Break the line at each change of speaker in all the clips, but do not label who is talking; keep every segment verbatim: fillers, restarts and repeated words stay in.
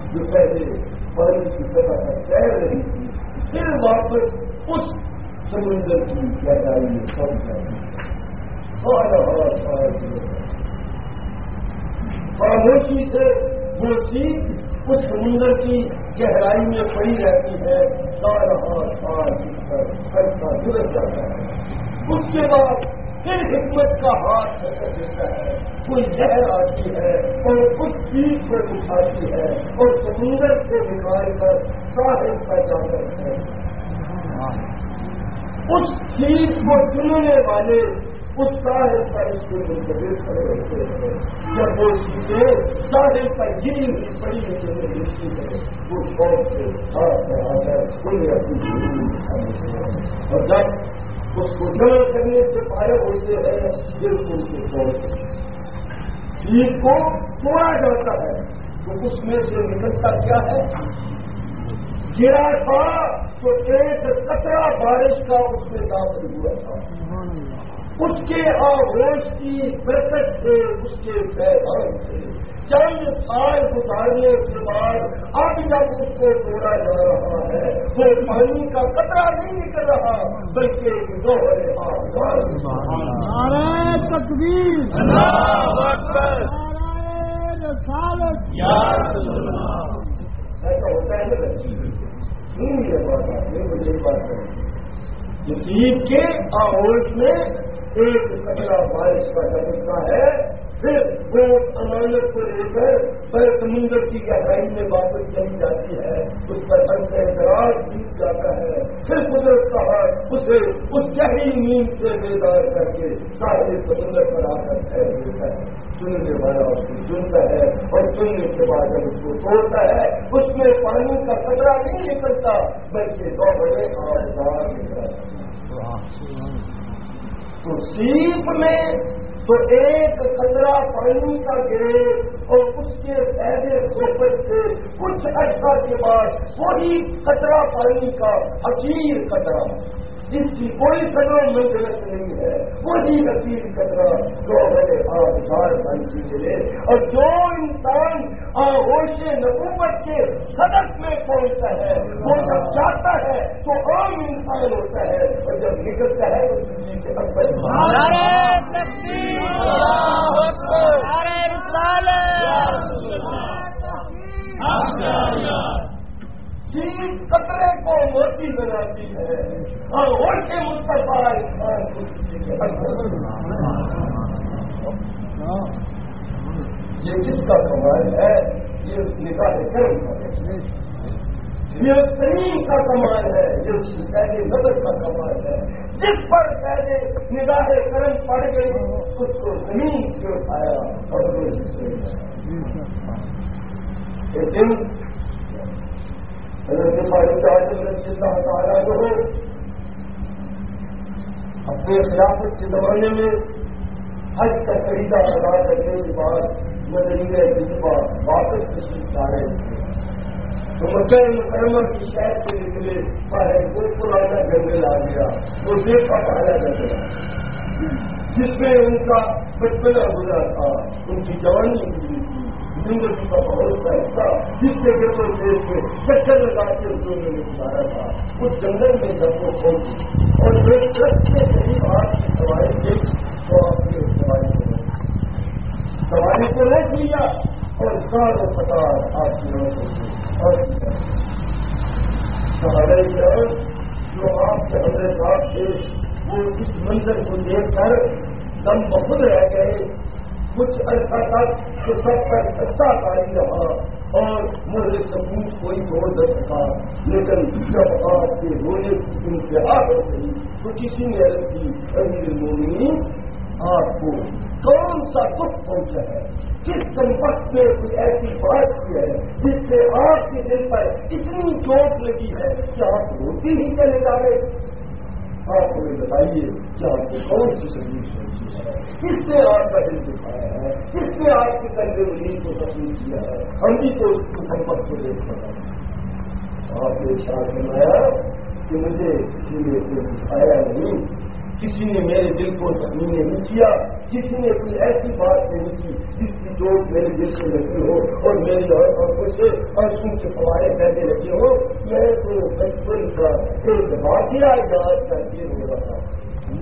جو پہلے پانی کی سطح پر تیر رہی تھی پھر واپس اس سمندر کی گہرائی میں پہنچ جاتی ہے. خاموشی سے وہ سیکھ اس سمندر کی گہرائی میں پڑی رہتی ہے. سارا گزر جاتا ہے. اس کے بعد پھر حکمت کا ہاتھ پکڑ دیتا ہے. کوئی لہر آتی ہے اور اس چیز کو اٹھاتی ہے اور سمندر سے نکال کر ساحل پر جا کر ہے. اس چیز کو چننے والے اس ساحل پر اس کے منتظر کھڑے ہوتے ہیں. جب وہ چیزیں ساحل پر گری ہوئی پڑی ہوئی دیکھتی ہے وہ شوق سے ہاتھ میں آ کر کوئی اپنی اور جب اس کو جمع کرنے سے فارغ ہوتے ہیں بالکل سے شوق چیز کو توڑا جاتا ہے تو اس میں سے نکلتا کیا ہے؟ گرا تھا تو ایک قطرہ بارش کا اس میں داخل ہوا تھا. اس کے آغوش کی برکت سے اس کے پیدان سے چند سال گزارنے کے بعد اب جب اس کو توڑا جا رہا ہے وہ پانی کا قطرہ نہیں نکل رہا بلکہ جوہر آغاز.
نعرہ تکبیر،
اللہ اکبر،
نعرہ رسالت،
یا رسول اللہ.
ایسا ہوتا ہے نا سن یہ بات آپ نے مجھے بات کریں نصیب کے آغوش میں ایک قطرہ بارش کا جمکا ہے پھر وہ امانت کو لے کر پر سمندر کی گہرائی میں واپس چلی جاتی ہے. اس پر ہر سے اعتراض بیت جاتا ہے. پھر قدرت کا ہاتھ اسے اس گہری نیند سے بیدار کر کے سارے سمندر پر آ کر ٹھہر دیتا ہے. چننے والا اس کو چنتا ہے اور چننے کے بعد جب اس کو توڑتا ہے اس میں پانی کا قطرہ نہیں نکلتا بلکہ دو بڑے آبدار نکلتا ہے. تو سیپ میں تو ایک قطرہ پانی کا گرے اور اس کے پہلے صحبت سے کچھ عرصہ کے بعد وہی قطرہ پانی کا حقیر قطرہ جس کی کوئی قدر منزلت نہیں ہے وہی حقیر قطرہ جو بڑے آبدار بن کے ملے. اور جو انسان آغوش نبوت کے صدق میں پہنچتا ہے وہ جب جاتا ہے تو عام انسان ہوتا ہے اور جب نکلتا ہے تو زندگی کے اکبر.
نعرہ تکبیر، اللہ اکبر، نعرہ رسالت،
چیز قطرے کو موتی بناتی ہے اور ان کے مصطفیٰ انسان کو کسی کے اکبر. یہ کس کا کمال ہے؟ یہ نگاہ کرم کا ہے. یہ زمین کا کمال ہے. یہ پہلے نظر کا کمال ہے. جس پر پہلے نگاہ کرم پڑ گئی اس کو زمین سے اٹھایا اور ایک دن حضرت فاروق اعظم رضی اللہ تعالیٰ جو ہو اپنے خلافت کے زمانے میں حج کا خریدا ادا کرنے کے بعد مدینہ طیبہ واپس تشریف لا رہے تھے تو مکہ مکرمہ کی شہر سے نکلے باہر وہ پرانا جنگل آ گیا. وہ دیکھا پہلا جنگل جس میں ان کا بچپنا گزرا تھا ان کی جوانی گزری تھی زندگی کا بہت کا حصہ جس کے گردوں دیش میں چکر لگا کے انہوں نے گزارا تھا. اس جنگل میں جب وہ پہنچی اور ایک ٹرک کے قریب آپ کی سواری دیکھ تو آپ نے سواری کو سواری کو روک لیا اور سارے پتا آپ کی روک اور سہارے جو آپ کے ہمارے ساتھ تھے وہ اس منظر کو دیکھ کر دم بخود رہ گئے. کچھ عرصہ تک تو سب پر سستا کاری رہا اور مجھے ثبوت کوئی چھوڑ نہ سکا. لیکن جب آپ کے رونے کی انتہا ہو گئی تو کسی نے عرض کی امیر المومنین آپ کو کون سا دکھ پہنچا ہے؟ کس سمپت میں کوئی ایسی بات کی ہے جس سے آپ کے دل پر اتنی چوٹ لگی ہے کہ آپ روتی ہی چلے جا رہے؟ آپ ہمیں بتائیے کہ آپ کو کون سی تکلیف پہنچی ہے؟ کس نے آپ کا دل دکھایا ہے؟ کس نے آپ کے قلب ولی کو تکلیف کیا ہے؟ ہم بھی تو اس کو سمپت کو دیکھ سکتے ہیں. آپ نے ارشاد فرمایا کہ مجھے کسی نے دکھایا نہیں, کسی نے میرے دل کو تکلیف نہیں کیا, کسی نے کوئی ایسی بات نہیں کی جس کی چوٹ میرے دل سے لگی ہو اور میری اور آنکھوں سے آنسو کے فوارے بہنے لگے ہو. میں تو بچپن کا ایک واقعہ یاد کر کے رو رہا ہوں.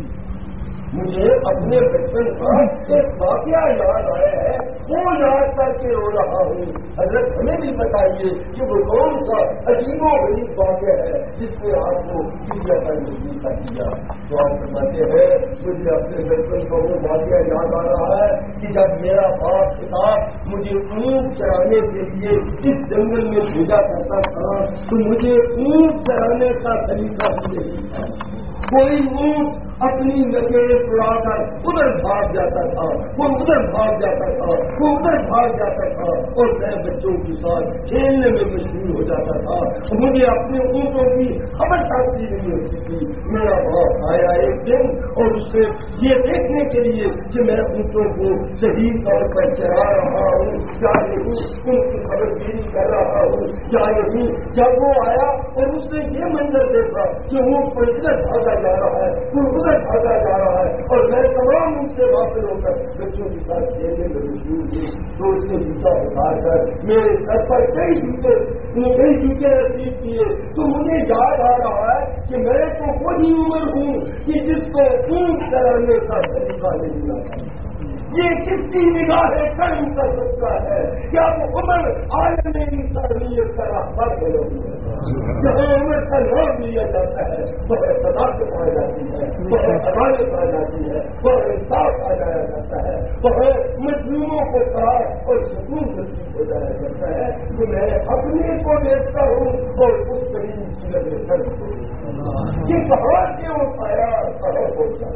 مجھے اپنے بچپن کا ایک واقعہ یاد آیا ہے, وہ یاد کر کے رو رہا ہوں. حضرت ہمیں بھی بتائیے کہ وہ کون سا عجیب و غریب واقعہ ہے جس نے آپ کو دنیا پر مجبور کر دیا. تو آپ بتاتے ہیں مجھے اپنے بچپن کا وہ واقعہ یاد آ رہا ہے کہ جب میرا باپ کتاب مجھے اونٹ چرانے کے لیے اس جنگل میں بھیجا کرتا تھا تو مجھے اونٹ چرانے کا طریقہ بھی نہیں تھا. کوئی اونٹ اپنی نظریں اڑا کر ادھر بھاگ جاتا تھا, وہ ادھر بھاگ جاتا تھا, وہ ادھر بھاگ جاتا تھا اور میں بچوں کے ساتھ کھیلنے میں مشغول ہو جاتا تھا. مجھے اپنے اونٹوں کی خبر ساتھی نہیں ہوتی تھی. میرا باپ آیا ایک دن اور اس سے یہ دیکھنے کے لیے کہ میں اونٹوں کو صحیح طور پر چلا رہا ہوں یا نہیں, ان کی خبر گیری کر رہا ہوں یا نہیں. جب وہ آیا اور اس نے یہ منظر دیکھا کہ اونٹ کو ادھر بھاگا جا رہا ہے, وہ بھاگا جا رہا ہے اور میں تمام ان سے واپس ہو کر بچوں کے ساتھ کھیلنے میں مشغول تھی. تو اس نے جوتا اتار کر میرے سر پر کئی جوتے کئی جوتے رسید کیے. تو مجھے یاد آ رہا ہے کہ میں تو وہی عمر ہوں کہ جس کو اونٹ چلانے کا طریقہ نہیں آتا. یہ کس کی نگاہ کرم کر سکتا ہے؟ کیا وہ عمر عالم انسانیت کا راہبر ہے؟ جہاں عمر کا نام لیا جاتا ہے وہ صداقت آ جاتی ہے, وہ عدالت آ جاتی ہے, وہ انصاف آ جایا جاتا ہے, وہ مظلوموں کو قرار اور سکون نصیب ہو جایا جاتا ہے. کہ میں اپنے کو دیکھتا ہوں اور اس قریب کی نظر کرتا ہوں. یہ کہاں سے اٹھایا کہاں پہنچا.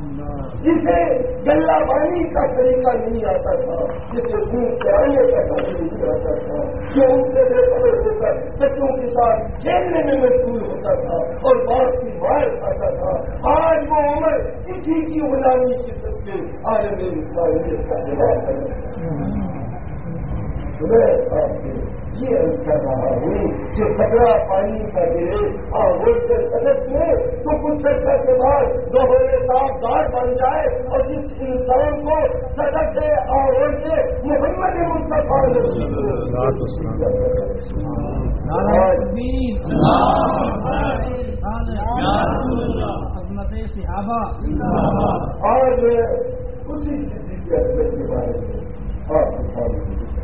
جسے گلہ بانی کا طریقہ نہیں آتا تھا, جسے دودھ چرانے کا طریقہ نہیں آتا تھا, جو ان سے بے خبر ہو کر بچوں کے ساتھ کھیلنے میں مشغول ہوتا تھا اور بات کی باہر کھاتا تھا, آج وہ عمر کسی کی غلامی کی سکتے عالم انسانیت کا جواب ہے. میں یہ عرض کر رہا ہوں کہ خطرہ پانی کا گرے آغوش کے سدت میں تو کچھ عرصہ کے بعد دوہرے صاف دار بن جائے اور جس انسان کو سدت سے آغوش سے محمد مصطفیٰ اور اسی چیز کی اثر کے بارے میں آپ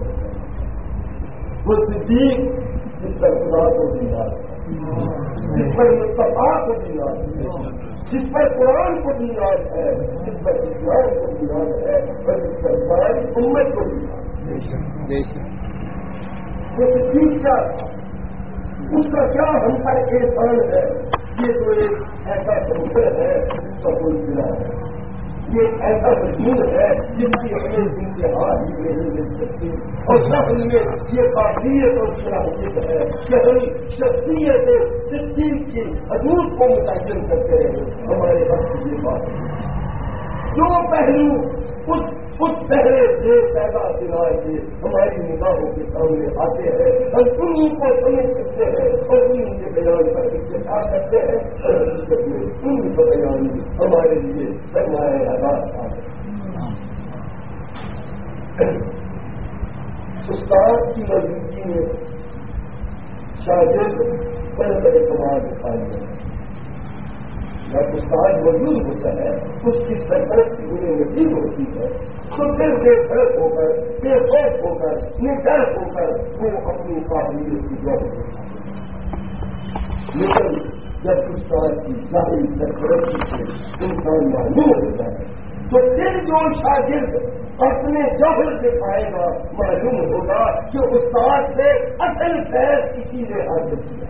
وہ صدیق جس پر خدا کو دینا, جس پر مصطفیٰ کو دینا, جس پر قرآن کو دینا ہے, جس پر اسلام کو دینا ہے اور جس پر ساری امت کو دینا. وہ صدیق کیا اس کا کیا ہم پر احسان ہے. یہ تو ایک ایسا سمندر ہے جس کا کوئی سلا ہے. یہ ایک ایسا وجود ہے جن کی ہمیں انتہا ہی نہیں مل سکتی. اور نہ ہم میں یہ قابلیت اور صلاحیت ہے کہ ہم شخصیت صدیق کی حدود کو متعین کرتے رہے. ہمارے وقت یہ بات ہے جو پہلو اس اس پہلے سے پیدا دلا کے ہماری نگاہوں کے سامنے آتے ہیں, ہم انہیں کو سمجھ سکتے ہیں اور انہیں کے بیان پر اتفاق کرتے ہیں اور حقیقت میں ان کا بیان ہمارے لیے سرمایہ آزاد آ استاد کی موجودگی میں شاگرد بڑے بڑے کمال دکھائے گئے. جب استاد موجود ہوتا ہے اس کی سرپرستی انہیں نصیب ہوتی ہے تو پھر بے فرق ہو کر بے خوف ہو کر نڈر ہو کر وہ اپنی قابلیت کی ضرورت ہوتا ہے. لیکن جب استاد کی ظاہری سرپرستی سے انسان معلوم ہوتا ہے تو پھر جو شاگرد اپنے جوہر دکھائے گا معلوم ہوگا کہ استاد سے اصل خیر کسی نے حاصل کیا.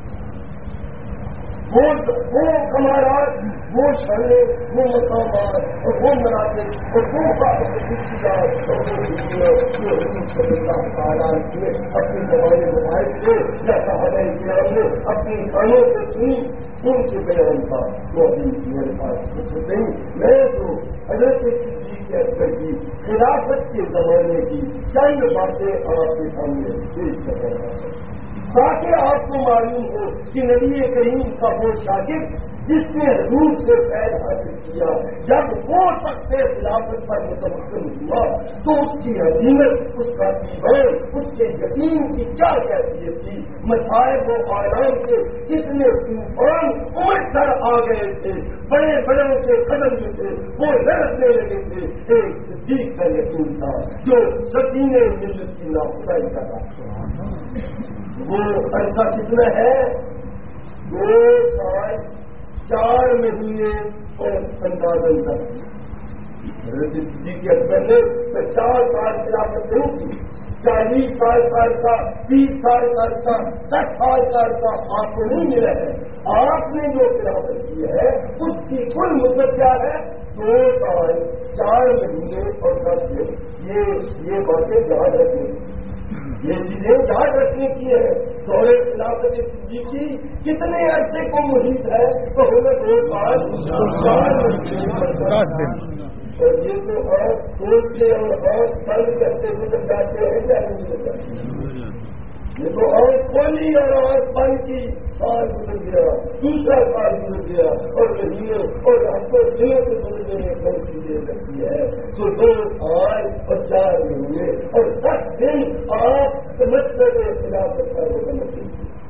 وہ کمالات, وہ شرح, وہ مقامات اور وہ مناسب اور وہ خصوصیات اور وہ تعالیٰ نے اپنی زبان موبائل سے یا صحابہ کرام نے اپنی کانوں سے سنی ان کے بیان کا وہ ابھی میرے پاس کچھ نہیں. میں تو حضرت صدیق کے اکبر کی خلافت کے زمانے کی چند باتیں آپ کے سامنے پیش کر رہا ہوں. تاکہ آپ کو معلوم ہو کہ نبی کریم کا وہ شاگرد جس نے حضور سے فیض حاصل کیا، جب وہ شخص خلافت پر متمکن ہوا تو اس کی حقیقت، اس کا ایمان، اس کے یقین کی کیا کیفیت تھی؟ مصائب و آلام سے کتنے طوفان امٹ کر آ گئے تھے، بڑے بڑوں کے قدم میں تھے وہ لڑکنے لگے تھے، ایک صدیق کا یقین تھا جو سکینے ملت کی نافرمانی کر رہا تھا۔ وہ عرصہ کتنا ہے؟ دو سال چار مہینے اور اندازن تک جی کے اکبر نے پچاس سال خلافت نہیں کی، چالیس سال کا عرصہ، تیس سال کا عرصہ، دس سال کا عرصہ آپ کو نہیں ملا ہے۔ آپ نے جو خلافت کی ہے اس کی کل مدت کیا ہے؟ دو سال چار مہینے اور دس دن۔ یہ یہ باتیں یاد رکھیں، یہ چیزیں یاد رکھنے کی ہے۔ دورے خلافت صدیقی کتنے عرصے کو محیط ہے؟ تو ہمیں دو سال چار مہینے اور یہ تو اور سوچتے اور اور سرد کرتے گزر جاتے ہیں کیا نہیں گزر جاتے؟ یہ تو اور کھولی اور اور پن کی سال گزر گیا، دوسرا سال گزر گیا اور مہینے اور ہفتوں دنوں سے گزرنے میں کئی چیزیں لگتی ہے۔ تو دو سال اور چار مہینے اور دس دن آپ سمجھتے ہوئے خلافت کا وہ سمجھتے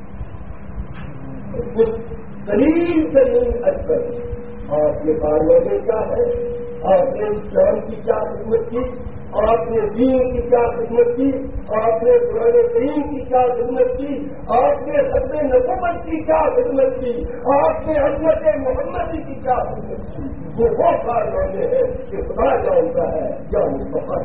کچھ قریب ترین اثر آپ کے کاروائی کیا ہے؟ آپ نے اسلام کی کیا خدمت کی؟ آپ نے دین کی کیا خدمت کی؟ آپ نے قرآن کریم کی کیا خدمت کی؟ آپ نے حضرت نبوت کی کیا خدمت کی؟ آپ نے حضرت محمد کی کیا خدمت کی؟ وہ وہ کارنامے ہیں کہ خدا جانتا ہے یا مصطفیٰ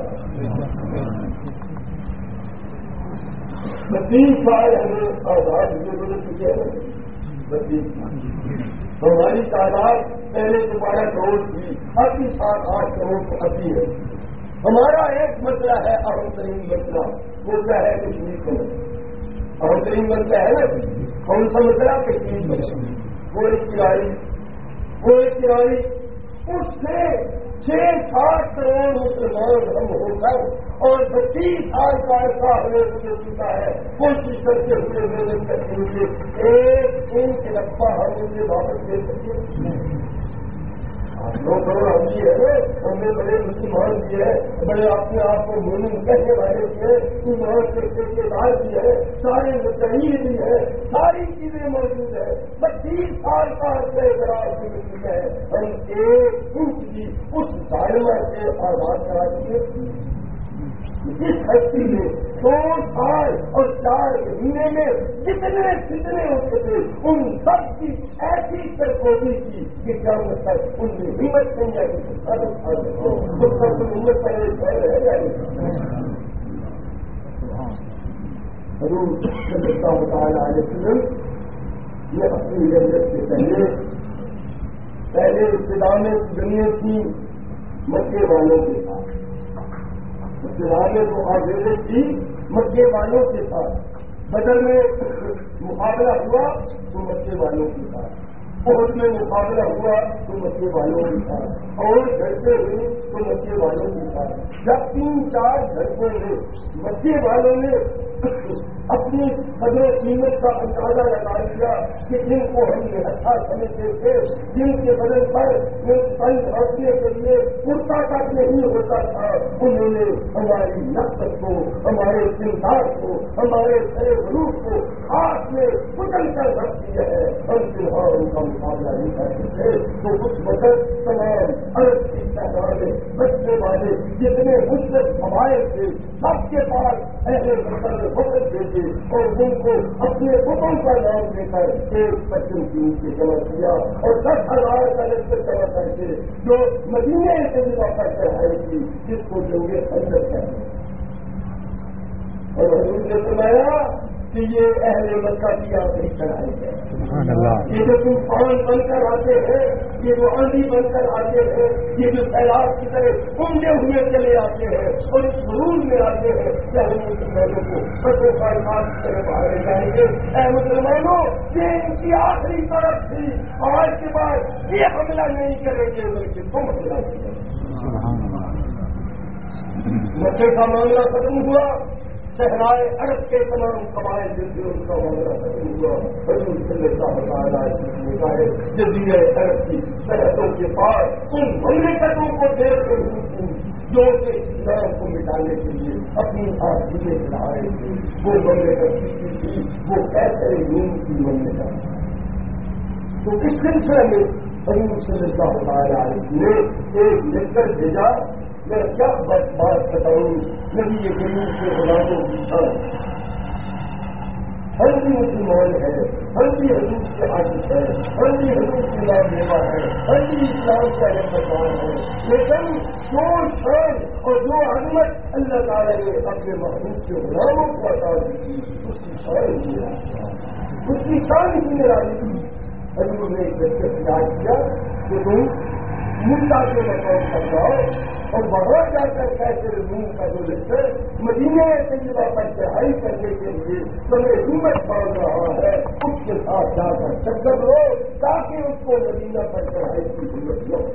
بتیس سال ہمیں آزاد ہوئے گزر چکے ہیں۔ بتیس ہماری تعداد پہلے تو بارہ کروڑ تھی، اب بھی سات آٹھ کروڑ کو ابھی ہے۔ ہمارا ایک مسئلہ ہے اہم ترین مسئلہ، وہ کیا ہے؟ کشمیر کا مسئلہ اہم ترین مسئلہ ہے نا، کون سا مسئلہ؟ کشمیر مسئلہ۔ وہ ایک کھلاڑی وہ ایک کھلاڑی اس سے چھ سات کروڑ مسلمان ہم ہو کر اور پچیس سال کا عرصہ ہمیں گزر چکا ہے کوشش کرتے ہوئے محنت کرتے ہوئے ایک انچ رقبہ ہم اسے واپس دے سکتے۔ دو کروڑ ہم بھی ہے، ہم نے بڑے مسلمان بھی ہے، بڑے اپنے آپ کو مومن کہنے والے بھی ہے، ایمان کے ٹھیکیدار بھی ہے، سارے متحد بھی ہے، ساری چیزیں موجود ہے۔ پچیس سال کا عرصہ دراز گزر چکا ہے، ہم ایک انچ بھی اس ظالمہ سے آزاد کرا دیے۔ جس ہستی میں دو سال اور چار مہینے میں جتنے جتنے ہوتے تھے ان سب کی ایسی سرکوبی کی کہ کیا مطلب ان میں ہمت نہیں آئی تو سب ہمت پہلے پہلے رہ جائے حضور صلی اللہ علیہ وسلم یہ اپنی ضرورت سے پہلے پہلے ابتدا میں دنیا کی مکے والوں کے ساتھ ابتدا تو آگے تھی مکے والوں کے ساتھ، بدر میں مقابلہ ہوا تو مکے والوں کے ساتھ، بہت میں مقابلہ ہوا تو مکے والوں کے ساتھ، اور گھرتے ہوئے تو مکے والوں کے ساتھ۔ جب تین چار گھروں میں مکے والوں نے اپنی قدر و قیمت کا اندازہ لگا لیا کہ جن کو ہم نے اچھا سمجھتے تھے، جن کے بدن پر پن روکنے کے لیے کرتا تک نہیں ہوتا تھا، انہوں نے ہماری نفرت کو، ہمارے کردار کو، ہمارے سر روح کو ہاتھ میں کچل کر رکھ دیا ہے۔ ہم فی الحال ان کا مقابلہ نہیں کر سکتے تو کچھ وقت تمام عرب کی تعداد بچنے والے جتنے مشرق قبائل تھے سب کے پاس اہل وطن وقت بھیجے اور ان کو اپنے حکم کا نام دے کر ایک پچم کی نیچے جمع کیا اور دس ہزار کا لشکر جمع کر کے جو مدینے سے بھی واپس چڑھائی تھی جس کو جنگ خندق کہتے ہیں۔ اور حضور نے فرمایا کہ یہ اہل مکہ کی آخری چڑھائی ہے۔ یہ جو طوفان بن کر آتے ہیں، یہ جو آندھی بن کر آتے ہیں، یہ جو سیلاب کی طرح گھومتے ہوئے چلے آتے ہیں اور اس ضرور میں آتے ہیں کہ ہم مسلمانوں کو بچوں کا علاج کی طرح باہر جائیں گے۔ اے مسلمانوں، یہ ان کی آخری طرف تھی، آج کے بعد یہ حملہ نہیں کریں گے بلکہ تم حملہ کریں گے۔ مکے کا معاملہ ختم ہوا، صحرائے عرب کے تمام قبائل جس ان کا معاملہ ختم ہوا حضور صلی اللہ علیہ وسلم ہے جزیرہ عرب کی سرحدوں کے پاس ان مملکتوں کو دیکھ رہی تھی جو کہ اسلام کو مٹانے کے لیے اپنی آخری چلا رہے تھے. وہ مملکت کسی تھی وہ کیسے روم کی مملکت. تو اس سلسلے میں حضور صلی اللہ علیہ وسلم نے ایک لشکر بھیجا. میں کیا بات بتاؤں نبی یہ غریب کے غلاموں کی شان. ہر بھی مسلمان ہے, ہر بھی حضور کے عاشق ہے, ہر بھی حضور کی نام لیوا ہے, ہر بھی اسلام کا رہبر ہے, لیکن جو شان اور جو عظمت اللہ تعالیٰ نے اپنے محبوب کے غلاموں کو عطا دی تھی اس کی شان ہی نرالی اس کی شان ہی نرالی تھی. حضور نے ایک بچے سے یاد کیا کہ تم مدعا کے مقام پر جاؤ اور وہاں جا کر کیسے روم کا جو لشکر مدینہ طیبہ پر چڑھائی کرنے کے لیے تمہیں ہمت باندھ رہا ہے اس کے ساتھ جا کر چکر لو تاکہ اس کو مدینہ پر چڑھائی کی ضرورت ہو.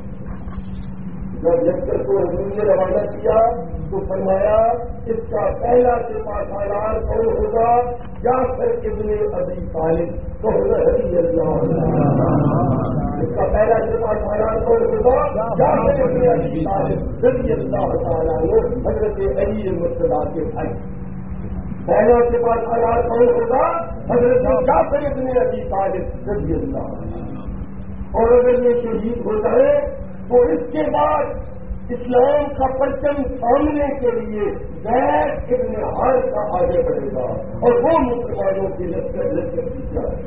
جب لشکر کو حضور نے روانہ کیا تو فرمایا اس کا پہلا سپاہ سالار کون ہوگا؟ جعفر ابن ابی طالب. تو رضی اللہ اس کا پہلا سپاہ سالار کون ہوگا؟ جعفر ابن ابی طالب رضی اللہ تعالیٰ عنہ حضرت علی مرتضیٰ کے بھائی. پہلا سپاہ سالار کون ہوگا؟ حضرت جعفر ابن ابی طالب رضی اللہ عنہ. اور اگر یہ شہید ہوتا ہے تو اس کے بعد اسلام کا پرچم تھامنے کے لیے زید ابن حارثہ آگے بڑھے گا اور وہ مسلمانوں کی لشکر لشکر کی جائے.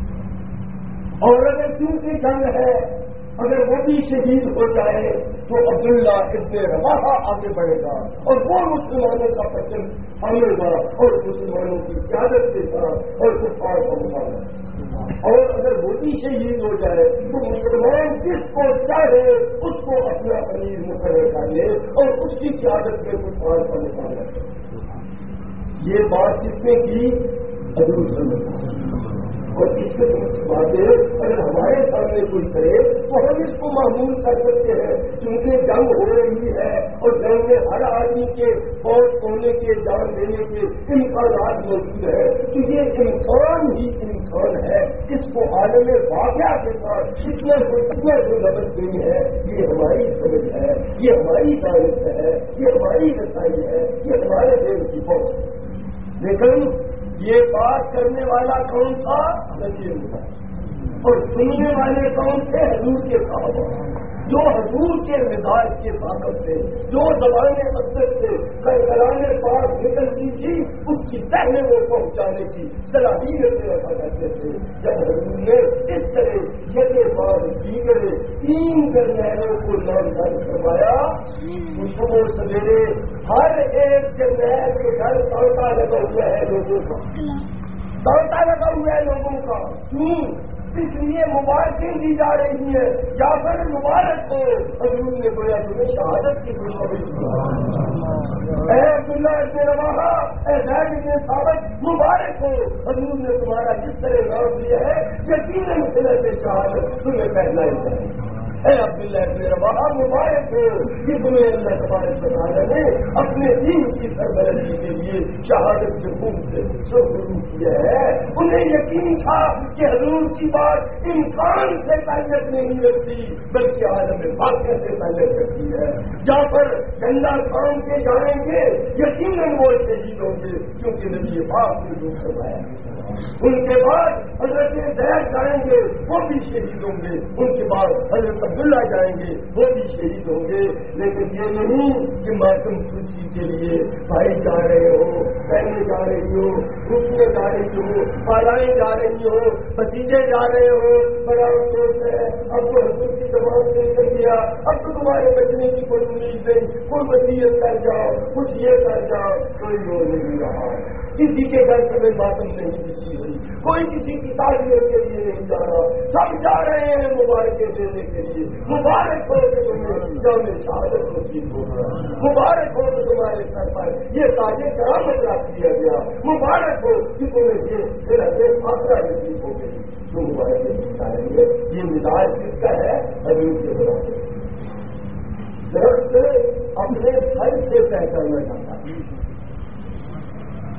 اور اگر چونکہ جنگ ہے اگر وہ بھی شہید ہو جائے تو عبداللہ ابن رواحہ آگے بڑھے گا اور وہ مسلمانوں کا پرچم تھامے گا اور مسلمانوں کی قیادت کے ساتھ اور کفار کا مقابلہ. اور اگر وہ بھی شہید ہو جائے تو مسلمان جس کو چاہے اس کو اپنا امیر مقرر کر لے اور اس کی قیادت میں کفار کا مقابلہ کرے. یہ بات کس نے کی؟ حضور صلی اللہ علیہ وسلم. اور اس سے باتیں اگر ہمارے سامنے کوئی کرے تو ہم اس کو معمول کر سکتے ہیں کیونکہ جنگ ہو رہی ہے اور جنگ میں ہر آدمی کے فوج ہونے کے جان دینے کے امکانات موجود ہے. تو یہ امکان ہی امکان ہے. اس کو عالم واقعہ کے ساتھ کتنے کو کتنے کو لبت گئی ہے یہ ہماری سمجھ ہے, یہ ہماری دانش ہے, یہ ہماری رسائی ہے, یہ ہمارے دل کی فوج. لیکن یہ بات کرنے والا کون تھا؟ نبی اللہ. اور سننے والے کون تھے؟ حضور کے صحابہ جو حضور کے مزاج کے طاقت سے جو زبانیں مقصد سے کرکرانے پاس نکلتی تھی اس کی پہلے وہ پہنچانے کی صلاحیت سے رکھا کرتے تھے. جب حضور نے اس طرح یہ بات کی گئے تین جرنیلوں کو نامزد کروایا صبح سویرے ہر ایک جرنیل کے گھر توتا لگا ہوا ہے لوگوں کا, توتا لگا ہوا ہے لوگوں کا. کیوں؟ اس لیے مبارکیں دی جا رہی ہیں. جعفر مبارک کو حضور نے گویا تمہیں شہادت کی خوشخبری دی. اے عبداللہ ابن رواحہ, اے زید ابن ثابت مبارک ہو, حضور نے تمہارا جس طرح نام دیا ہے یقیناً صلت شہادت تمہیں پہنا ہی چاہیے. اے عبداللہ ابن رواحہ مبارک ہو کہ تمہیں اللہ تبارک و تعالیٰ نے اپنے دین کی سربلندی کے لیے شہادت کے خون سے شروع کیا ہے. انہیں یقین تھا کہ حضور کی بات امکان سے تعلق نہیں رکھتی بلکہ عالم واقعہ سے تعلق رکھتی ہے. جہاں پر گندا کام کے جائیں گے یقیناً وہ شہید ہوں گے کیونکہ نبی پاک نے جو کروایا. ان کے بعد حضرت زید جائیں گے وہ بھی شہید ہوں گے, ان کے بعد حضرت عبداللہ جائیں گے وہ بھی شہید ہوں گے. لیکن یہ نہیں کہ ماتم خوشی کے لیے بھائی جا رہے ہو, بہنیں جا رہی ہو, خوشیاں جا رہی ہو, بالائیں جا رہی ہو, بھتیجے جا رہے ہو, بڑا افسوس ہے اب تو حضور کی زبان سے کر دیا, اب تو تمہارے بچنے کی کوئی امید نہیں, کوئی وصیت کر جاؤ, کچھ یہ کر جاؤ. کوئی وہ نہیں رہا. کسی کے گھر سے ماتم نہیں بچی ہوئی, کوئی کسی کی تعلیم کے لیے نہیں جا رہا, سب جا رہے ہیں مبارکیں دینے کے لیے. مبارک ہو کہ تمہیں جام شہادت نصیب ہو گیا, مبارک ہو کہ تمہارے سر پر یہ تاج کرامت رکھ دیا گیا, مبارک ہو کہ تمہیں یہ صلت خاطرہ نصیب ہو گئی. جو مبارکیں دکھائیں گے یہ مزاج کس کا ہے؟ حضور کے برابر. درخت اپنے پھل سے پہچانا جاتا ہے.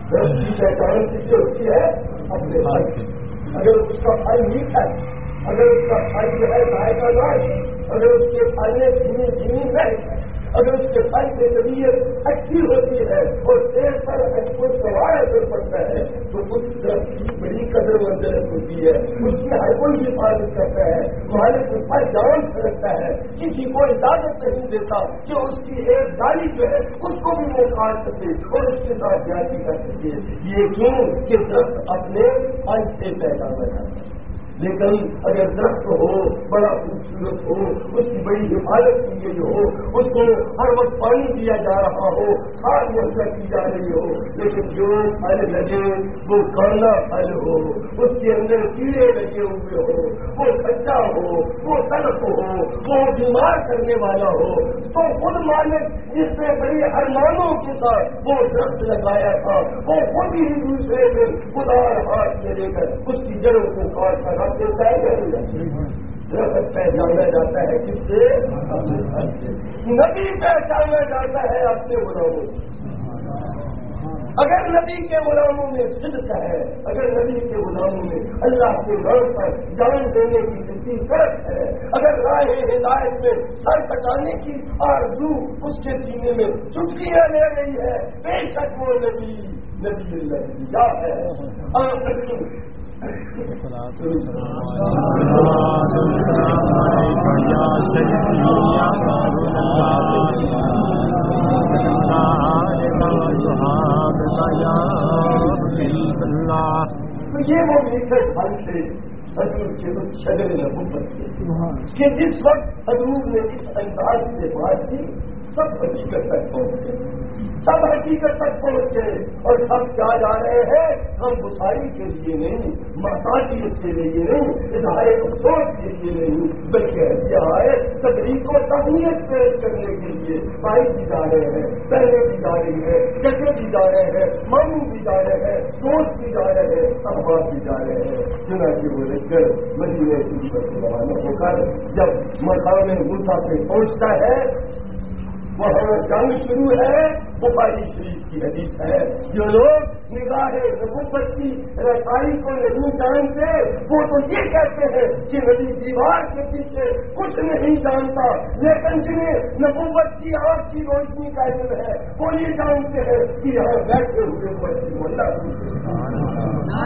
درخت کی پہچان کسی ہوتی ہے اپنے پھل سے. اگر اس کا پھل میٹھا ہے, اگر اس کا پھل جو ہے ذائقہ دار, اگر اس کے پھل میں دھیمی دھیمی مہک ہے, اگر اس کے پھل کی طبیعت اچھی ہوتی ہے اور دیر پر کو سوار اثر پڑتا ہے تو اس درخت کی بڑی قدر منزلت ہوتی ہے. اس کی ہر کوئی حفاظت کرتا ہے, مالک اس پر جان رکھتا ہے, کسی کو اجازت نہیں دیتا کہ اس کی ایک ڈالی جو ہے اس کو بھی وہ کاٹ سکے اور اس کے ساتھ زیادتی کر سکے. یہ کیوں کہ درخت اپنے پھل سے پہچانا جاتا ہے. لیکن اگر درخت ہو بڑا خوبصورت ہو, اس کی بڑی حفاظت کی گئی ہو, اس کو ہر وقت پانی دیا جا رہا ہو, کھاد مہیا کی جا رہی ہو, لیکن جو پھل لگے وہ کانا پھل ہو, اس کے اندر کیڑے لگے ہوئے ہو, وہ کچا ہو, وہ تلخ ہو, وہ بیمار کرنے والا ہو, تو خود مالک جس نے بڑی ارمانوں کے ساتھ وہ درخت لگایا تھا وہ خود ہی دوسرے دن خدا ہاتھ میں لے کر اس کی جڑوں کو کاٹ کر دیتا ہے. درخت پہچانا جاتا ہے کس سے؟ اپنے پھل سے. نبی پہچانا جاتا ہے اپنے غلاموں سے. اگر نبی کے غلاموں میں صدق ہے, اگر نبی کے غلاموں میں اللہ کے غور پر جان دینے کی جتنی فرق ہے, اگر راہ ہدایت میں سر کٹانے کی آرزو اس کے سینے میں چٹکیاں لے رہی ہے, بے شک وہ نبی نبی اللہ ہے. تو یہ وہ میٹھے پھل سے حضور کے کچھ شجر نبوت تھے کہ جس وقت حضور نے اس انداز سے بات کی سب حقیقت تک پہنچ گئے, سب حقیقت تک پہنچ گئے اور سب کیا جا رہے ہیں, ہم بخاری کے لیے نہیں, محتاجیت کے لیے نہیں, اظہار افسوس کے لیے نہیں, بلکہ یہ آئے تدریس و تہمیت پیش کرنے کے لیے بھائی بھی جا رہے ہیں, پہلے بھی جا رہی ہے, جگہ بھی جا رہے ہیں, ماموں بھی جا رہے ہیں, دوست بھی جا رہے ہیں, احباب بھی جا رہے ہیں. چنانچہ وہ لشکر مدینے کی پر روانہ ہو کر جب مقام موسیٰ پہ پہنچتا ہے وہاں جنگ شروع ہے. بخاری شریف کی حدیث ہے, جو لوگ نگاہ نبوت کی رسائی کو نہیں جانتے وہ تو یہ کہتے ہیں کہ نبی دیوار کے پیچھے کچھ نہیں جانتا, لیکن جنہیں نبوت کی آنکھ کی روشنی کا علم ہے وہ یہ جانتے ہیں کہ یہاں بیٹھے ہوئے مسجد اللہ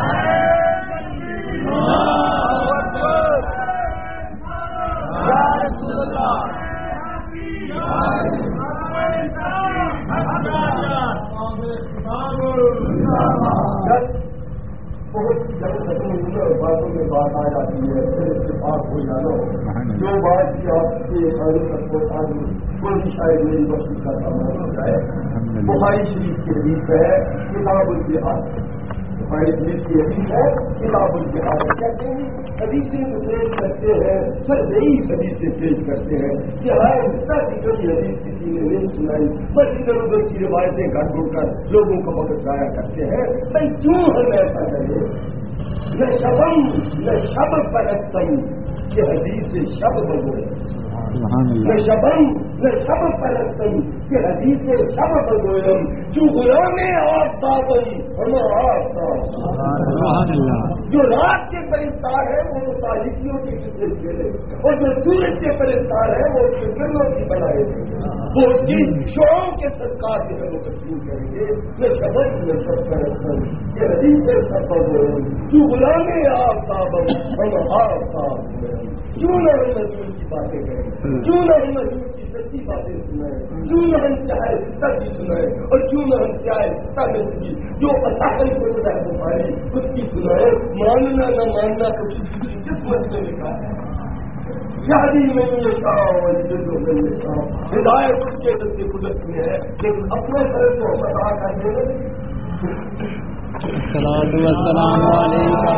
بہت جب ختم ہوئی اور باتوں میں بات آ جاتی ہے پھر اتفاق ہو جانا ہو جو بات کی آپ کے آگے تک پہنچا دوں کوئی شاید میری بخش کا سامان ہو جائے. بخاری شریف کی حدیث ہے کتاب الجہاد, بخاری شریف کی حدیث ہے کتاب الجہاد. کہتے ہیں حدیثیں پیش کرتے ہیں سر نئی حدیثیں پیش کرتے ہیں کہ ہر حصہ کی کوئی حدیث کسی نے نہیں سنائی, بس ادھر ادھر کی روایتیں گھر ڈھونڈ کر لوگوں کو وقت ضائع کرتے ہیں. بھائی کیوں ہم ایسا کریں؟ نہ شبم نہ شب پرستم یہ حدیث شب بگوئے, نہ شبم نہ شب پرستم کہ حدیث شب بگوئم جو غلام آفتابی ہم آفتاب. جو رات کے پرستار ہے وہ تاریخیوں کی قسمت کھیلے اور جو سورج کے پرستار ہے وہ اس کے گرنوں کی بنائے وہ اس کی شوہوں کے صدقات جو ہے وہ تقسیم کریں گے. نہ شبم نہ شب پرستم کہ حدیث شب بگوئم جو غلام آفتابم ہم آفتاب. کیوں نہ ہم حضور کی باتیں کریں, کیوں نہ ہم حضور کی سچی باتیں سنائیں, کیوں نہ ہم چاہے سچ سنائیں اور کیوں نہ ہم چاہے سچ کی جو اصل کو ہے بخاری اس کی سنائیں. ماننا نہ ماننا تو کسی کی قسمت میں لکھا ہے. شادی میں یہ کہا کہا ہدایت اس کے دل کی قدرت میں ہے, لیکن اپنے طرح کو ہم ادا کر دیں.
الصلاة والسلام عليك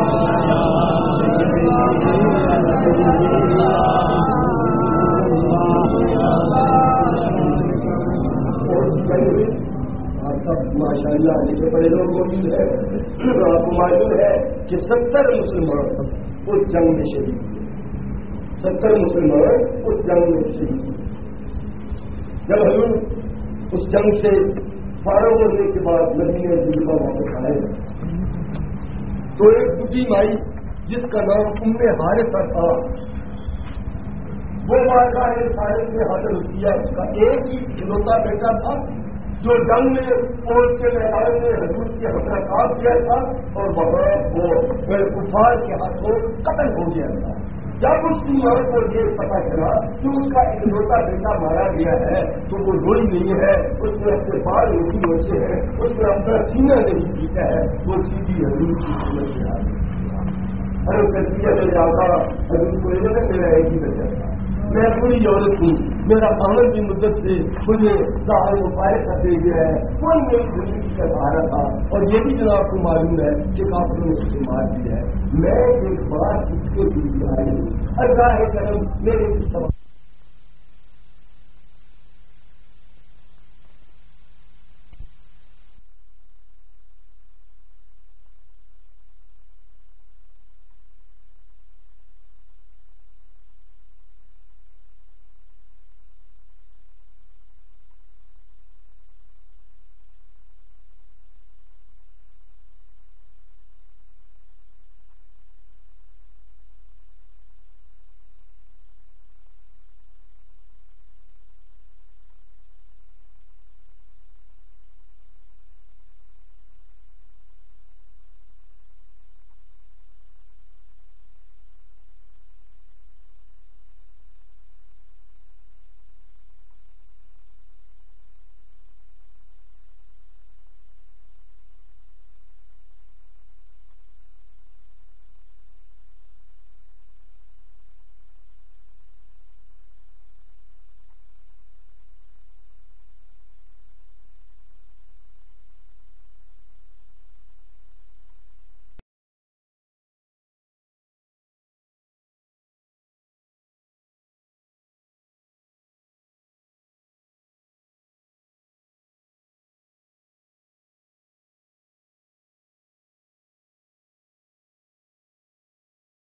آپ سب ماشاء اللہ لکھے بڑے لوگ موجود ہیں. آپ کو معلوم ہے کہ ستر مسلمان اس جنگ میں شہید ہوئے, ستر مسلمان اس جنگ میں شہید ہوئے. جب ہم اس جنگ سے فارغ ہونے کے بعد نبی نے جلبہ واپس آئے تو ایک بڈھی مائی جس کا نام ام حارثہ تھا وہ بارگاہ رسالت میں حاضر کیا. اس کا ایک ہی اکلوتا بیٹا تھا جو جنگ میں فوج کے میدان میں حضور کی حملہ کیا تھا اور وہاں وہ کفار کے ہاتھوں قتل ہو گیا تھا. جب اس کی ماں کو یہ پتا چلا کہ اس کا اکلوتا بیٹا مارا گیا ہے تو وہ روئی نہیں ہے, اس نے اپنے بال روٹی ہوتے ہیں, اس نے اپنا سینہ نہیں پیتا ہے, وہ سیدھی حضور کی سمجھ میں آ گئی. ارے کلیا میں جاتا حضور کو یہ نہ میرا ایک ہی بچہ تھا, میں پوری عورت ہوں, میرا پاون کی مدت سے مجھے ظاہر مفارق کر دے گیا ہے, کوئی میری زندگی کا سہارا تھا اور یہ بھی جناب کو معلوم ہے کہ کافروں نے اسے مار دیا ہے. میں ایک بار اس کے لیے آئی ہوں, اللہ کرم میرے